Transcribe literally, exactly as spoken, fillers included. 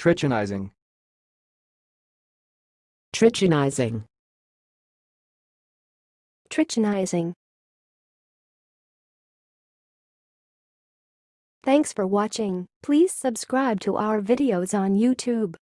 trichinizing, trichinizing, trichinizing. Thanks for watching. Please subscribe to our videos on YouTube.